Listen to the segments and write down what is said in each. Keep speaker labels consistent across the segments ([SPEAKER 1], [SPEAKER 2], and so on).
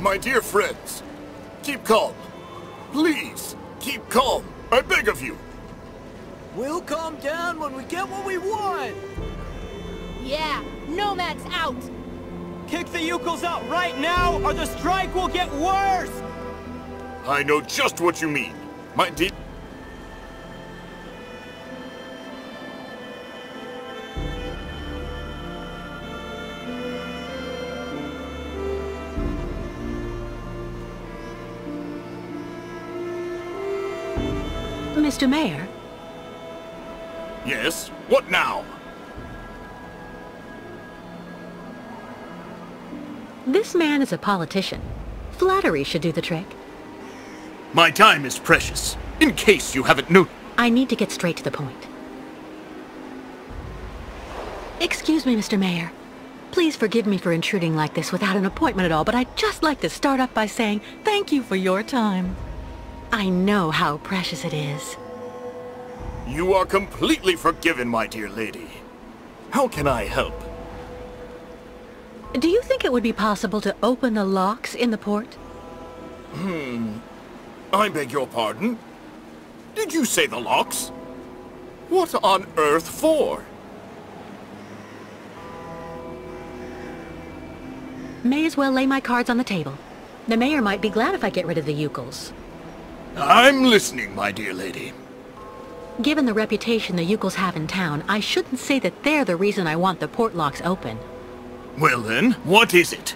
[SPEAKER 1] My dear friends, keep calm. Please, keep calm. I beg of you.
[SPEAKER 2] We'll calm down when we get what we want!
[SPEAKER 3] Yeah, Nomad's out!
[SPEAKER 2] Kick the Yukos out right now, or the strike will get worse!
[SPEAKER 1] I know just what you mean. My dear...
[SPEAKER 4] Mr. Mayor?
[SPEAKER 1] Yes? What now?
[SPEAKER 4] This man is a politician. Flattery should do the trick.
[SPEAKER 1] My time is precious. In case you haven't noticed...
[SPEAKER 4] I need to get straight to the point. Excuse me, Mr. Mayor. Please forgive me for intruding like this without an appointment at all, but I'd just like to start off by saying thank you for your time. I know how precious it is.
[SPEAKER 1] You are completely forgiven, my dear lady. How can I help?
[SPEAKER 4] Do you think it would be possible to open the locks in the port?
[SPEAKER 1] I beg your pardon? Did you say the locks? What on earth for?
[SPEAKER 4] May as well lay my cards on the table. The mayor might be glad if I get rid of the Yukos.
[SPEAKER 1] I'm listening, my dear lady.
[SPEAKER 4] Given the reputation the Yukos have in town, I shouldn't say that they're the reason I want the port locks open.
[SPEAKER 1] Well then, what is it?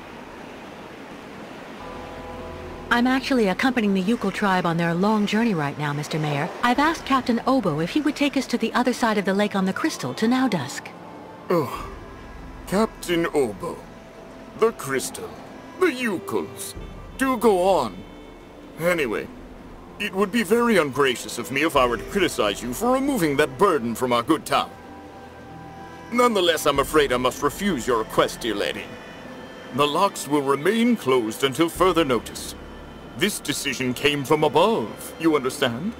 [SPEAKER 4] I'm actually accompanying the Yuko tribe on their long journey right now, Mr. Mayor. I've asked Captain Obo if he would take us to the other side of the lake on the Crystal to Now Dusk.
[SPEAKER 1] Oh, Captain Obo. The Crystal. The Yukos. Do go on. Anyway, it would be very ungracious of me if I were to criticize you for removing that burden from our good town. Nonetheless, I'm afraid I must refuse your request, dear lady. The locks will remain closed until further notice. This decision came from above, you understand?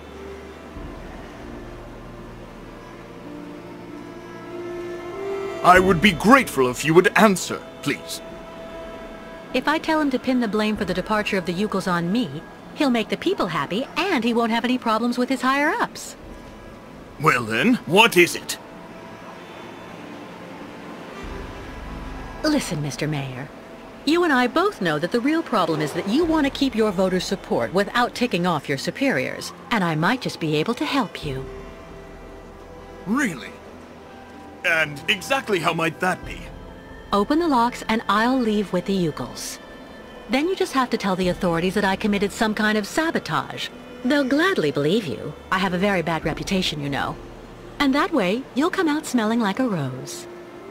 [SPEAKER 1] I would be grateful if you would answer, please.
[SPEAKER 4] If I tell him to pin the blame for the departure of the Yukos on me, he'll make the people happy, and he won't have any problems with his higher-ups.
[SPEAKER 1] Well then, what is it?
[SPEAKER 4] Listen, Mr. Mayor. You and I both know that the real problem is that you want to keep your voters' support without ticking off your superiors, and I might just be able to help you.
[SPEAKER 1] Really? And exactly how might that be?
[SPEAKER 4] Open the locks and I'll leave with the Yukos. Then you just have to tell the authorities that I committed some kind of sabotage. They'll gladly believe you. I have a very bad reputation, you know. And that way, you'll come out smelling like a rose.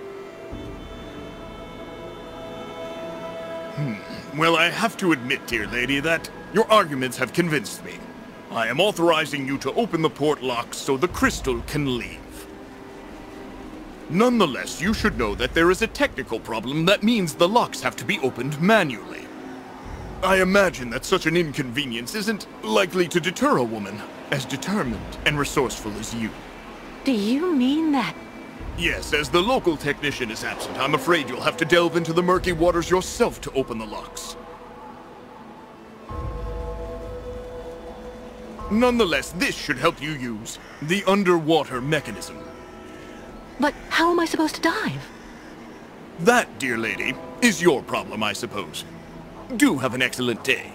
[SPEAKER 1] Well, I have to admit, dear lady, that your arguments have convinced me. I am authorizing you to open the port locks so the Crystal can leave. Nonetheless, you should know that there is a technical problem that means the locks have to be opened manually. I imagine that such an inconvenience isn't likely to deter a woman as determined and resourceful as you.
[SPEAKER 4] Do you mean that?
[SPEAKER 1] Yes, as the local technician is absent, I'm afraid you'll have to delve into the murky waters yourself to open the locks. Nonetheless, this should help you use the underwater mechanism.
[SPEAKER 4] But how am I supposed to dive?
[SPEAKER 1] That, dear lady, is your problem, I suppose. Do have an excellent day.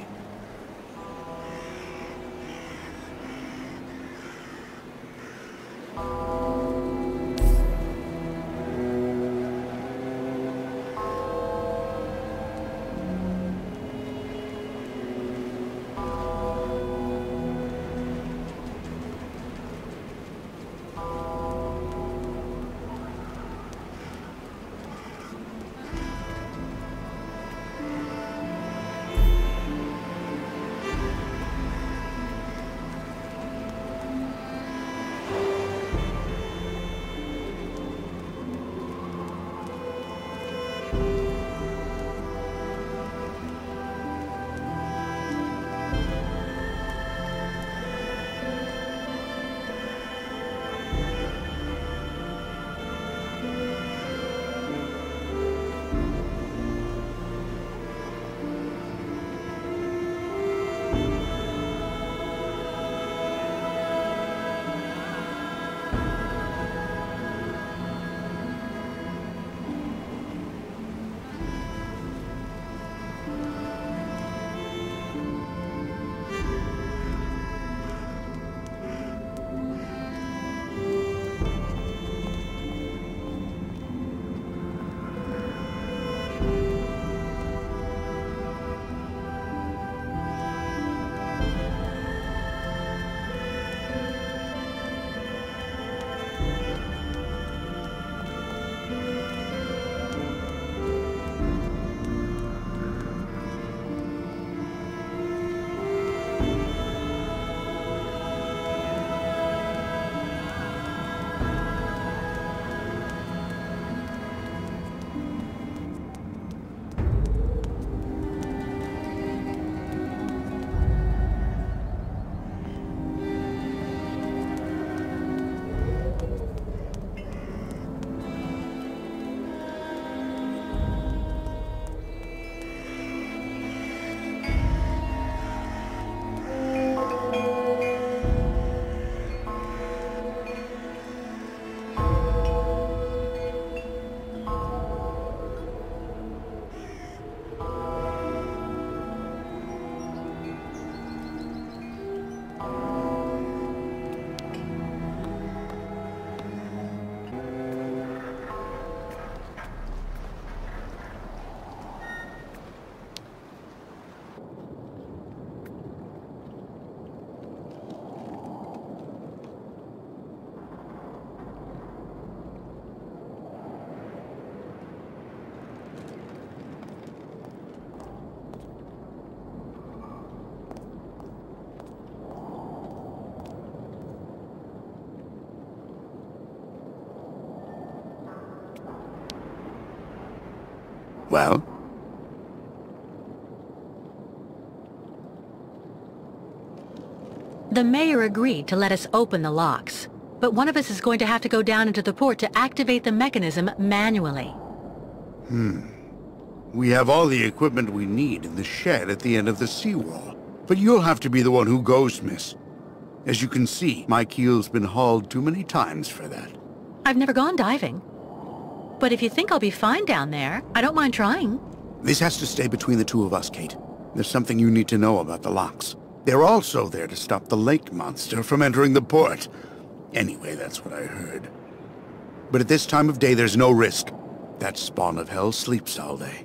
[SPEAKER 5] Well?
[SPEAKER 4] The mayor agreed to let us open the locks, but one of us is going to have to go down into the port to activate the mechanism manually.
[SPEAKER 5] We have all the equipment we need in the shed at the end of the seawall. But you'll have to be the one who goes, miss. As you can see, my keel's been hauled too many times for that.
[SPEAKER 4] I've never gone diving. But if you think I'll be fine down there, I don't mind trying.
[SPEAKER 5] This has to stay between the two of us, Kate. There's something you need to know about the locks. They're also there to stop the lake monster from entering the port. Anyway, that's what I heard. But at this time of day, there's no risk. That spawn of hell sleeps all day.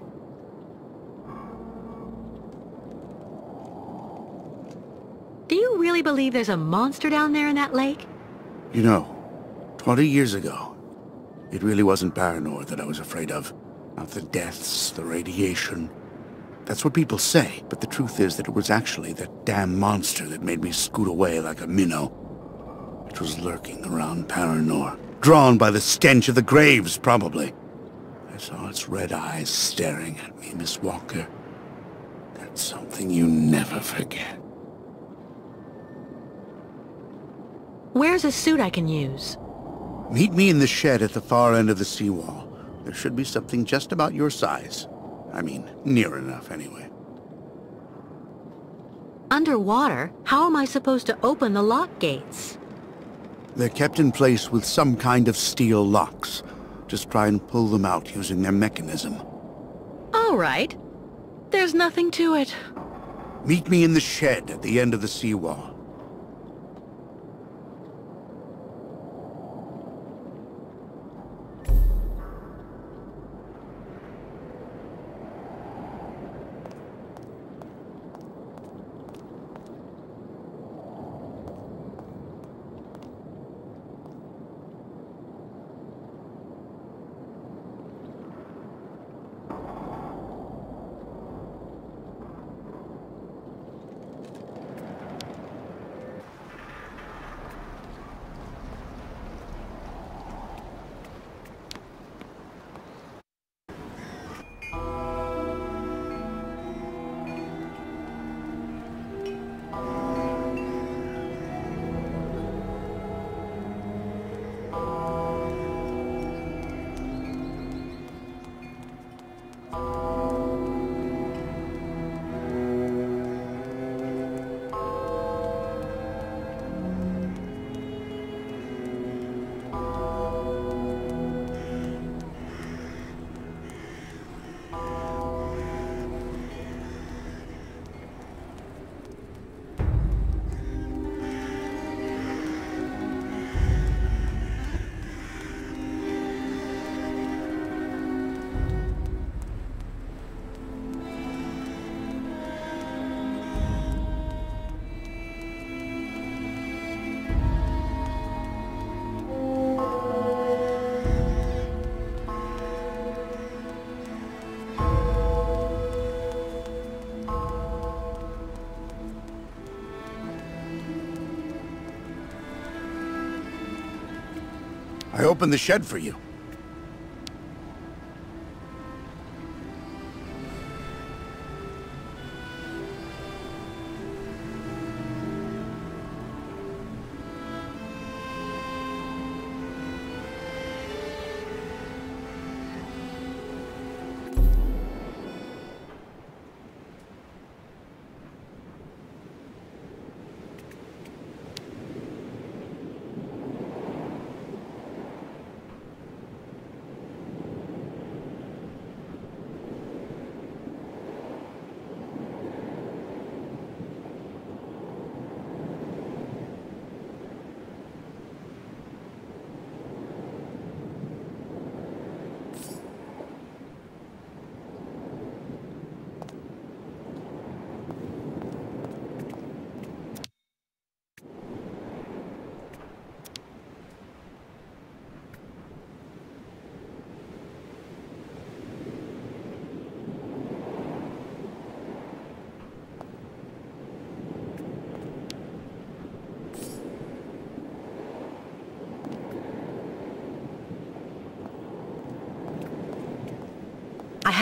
[SPEAKER 4] Do you really believe there's a monster down there in that lake?
[SPEAKER 5] You know, 20 years ago, it really wasn't Paranor that I was afraid of. Not the deaths, the radiation. That's what people say, but the truth is that it was actually that damn monster that made me scoot away like a minnow. It was lurking around Paranor, drawn by the stench of the graves, probably. I saw its red eyes staring at me, Miss Walker. That's something you never forget.
[SPEAKER 4] Where's a suit I can use?
[SPEAKER 5] Meet me in the shed at the far end of the seawall. There should be something just about your size. I mean, near enough, anyway.
[SPEAKER 4] Underwater? How am I supposed to open the lock gates?
[SPEAKER 5] They're kept in place with some kind of steel locks. Just try and pull them out using their mechanism.
[SPEAKER 4] All right. There's nothing to it.
[SPEAKER 5] Meet me in the shed at the end of the seawall. I opened the shed for you.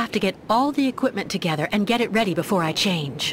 [SPEAKER 4] have to get all the equipment together and get it ready before I change.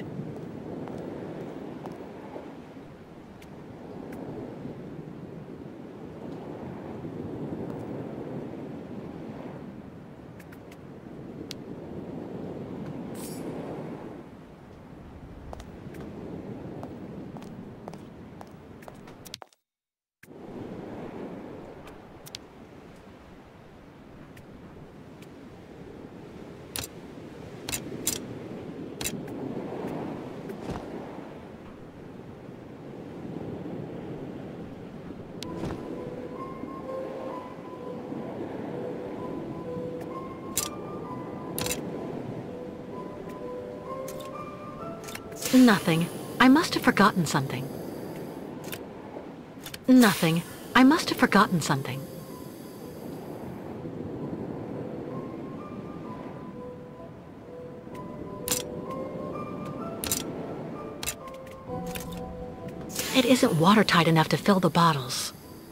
[SPEAKER 4] Nothing. I must have forgotten something. Nothing. I must have forgotten something. It isn't watertight enough to fill the bottles.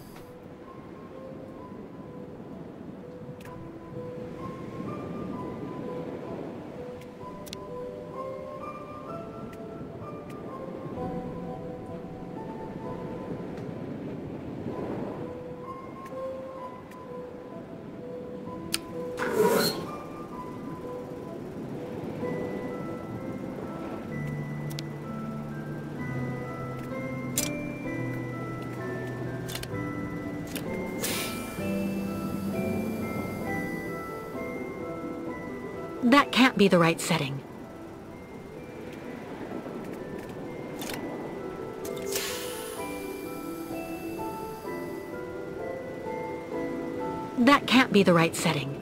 [SPEAKER 4] That can't be the right setting. That can't be the right setting.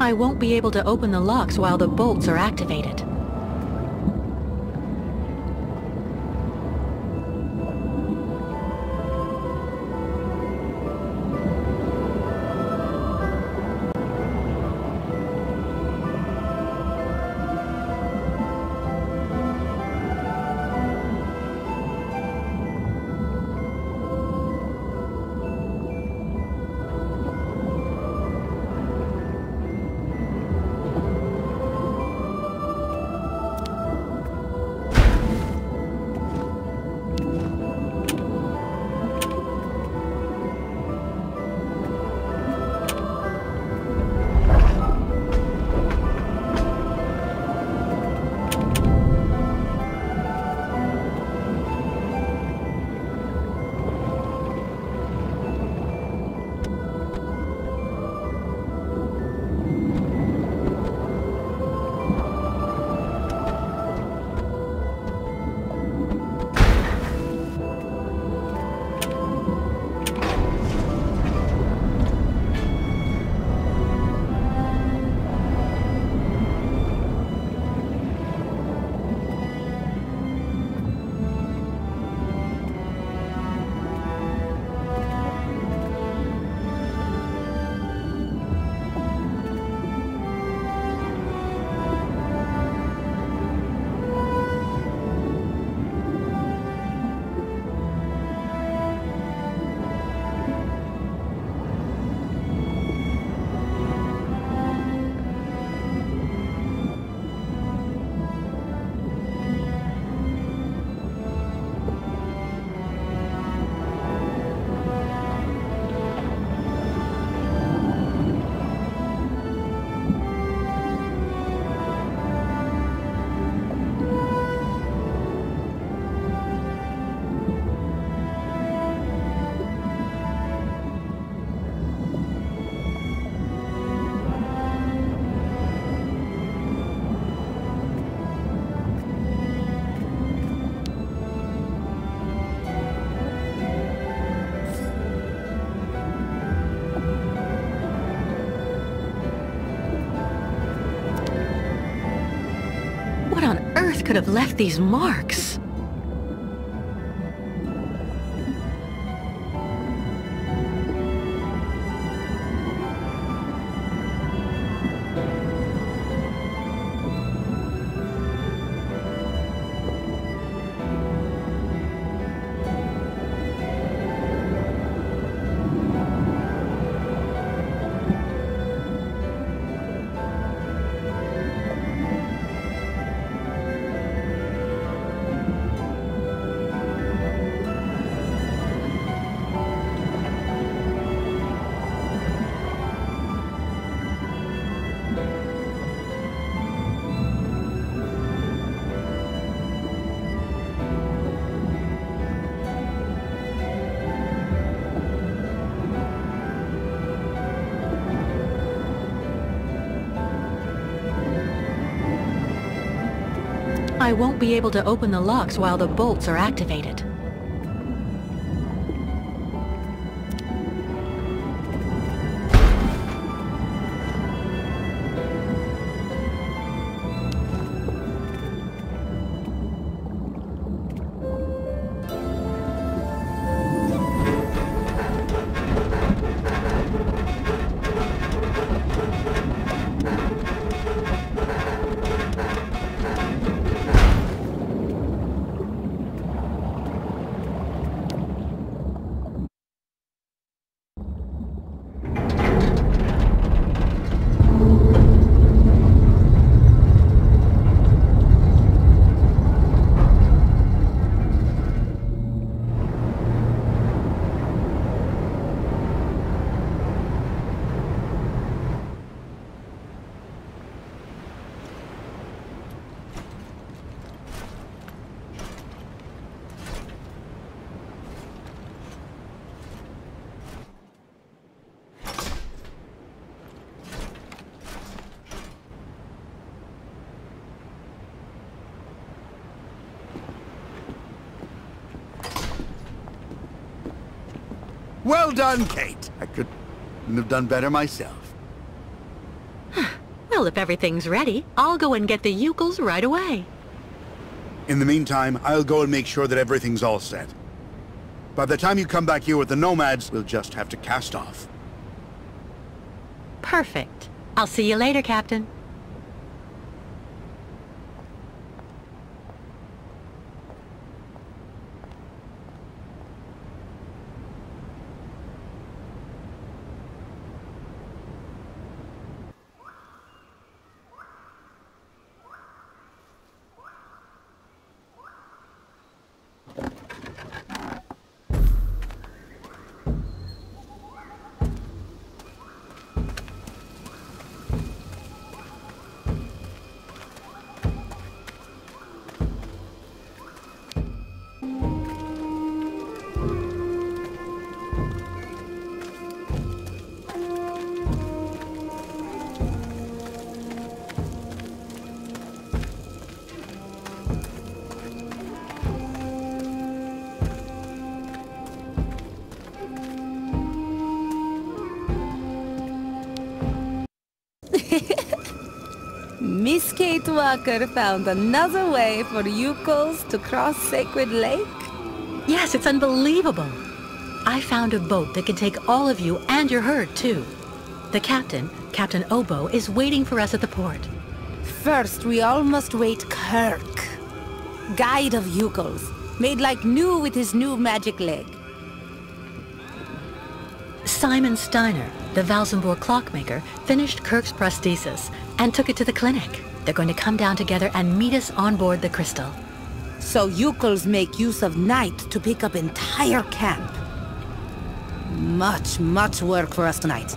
[SPEAKER 4] I won't be able to open the locks while the bolts are activated. Could have left these marks. I won't be able to open the locks while the bolts are activated.
[SPEAKER 5] Well done, Kate. I couldn't have done better myself.
[SPEAKER 4] Well, if everything's ready, I'll go and get the Yukels right away.
[SPEAKER 5] In the meantime, I'll go and make sure that everything's all set. By the time you come back here with the Nomads, we'll just have to cast off.
[SPEAKER 4] Perfect. I'll see you later, Captain.
[SPEAKER 6] Miss Kate Walker found another way for Yukels to cross Sacred Lake?
[SPEAKER 4] Yes, it's unbelievable. I found a boat that can take all of you and your herd, too. The captain, Captain Obo, is waiting for us at the port.
[SPEAKER 6] First, we all must wait Kirk, guide of Yukels, made like new with his new magic leg.
[SPEAKER 4] Simon Steiner, the Valsenburg clockmaker, finished Kirk's prosthesis and took it to the clinic. They're going to come down together and meet us on board the Crystal.
[SPEAKER 6] So Yukels make use of night to pick up entire camp. Much work for us tonight.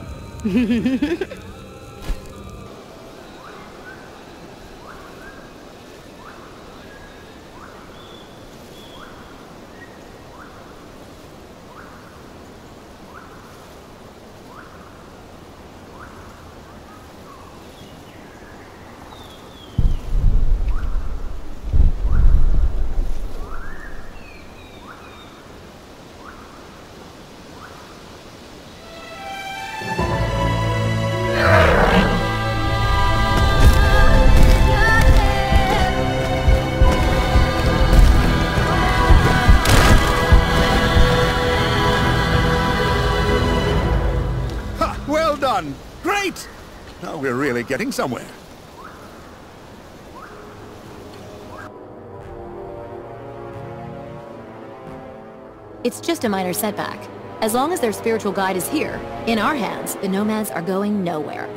[SPEAKER 5] Well done! Great! Now we're really getting somewhere.
[SPEAKER 7] It's just a minor setback. As long as their spiritual guide is here, in our hands, the Nomads are going nowhere.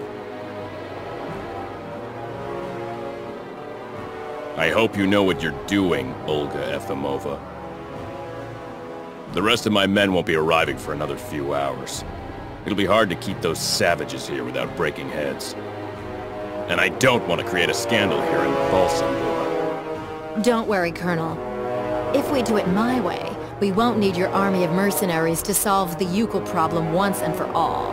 [SPEAKER 8] I hope you know what you're doing, Olga Efimova. The rest of my men won't be arriving for another few hours. It'll be hard to keep those savages here without breaking heads. And I don't want to create a scandal here in Valsenburg.
[SPEAKER 7] Don't worry, Colonel. If we do it my way, we won't need your army of mercenaries to solve the Yukel problem once and for all.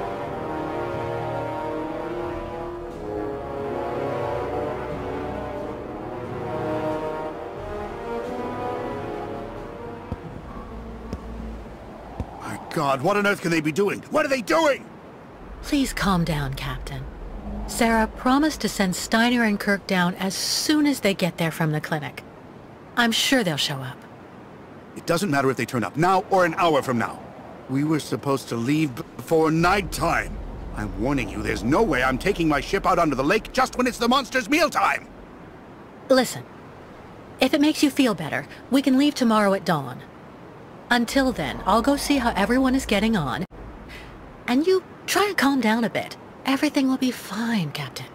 [SPEAKER 5] My God, what on earth can they be doing? What are they doing?
[SPEAKER 4] Please calm down, Captain. Sarah promised to send Steiner and Kirk down as soon as they get there from the clinic. I'm sure they'll show up.
[SPEAKER 5] It doesn't matter if they turn up now or an hour from now. We were supposed to leave before nighttime. I'm warning you, there's no way I'm taking my ship out onto the lake just when it's the monster's mealtime.
[SPEAKER 4] Listen, if it makes you feel better, we can leave tomorrow at dawn. Until then, I'll go see how everyone is getting on. And you try and calm down a bit. Everything will be fine, Captain.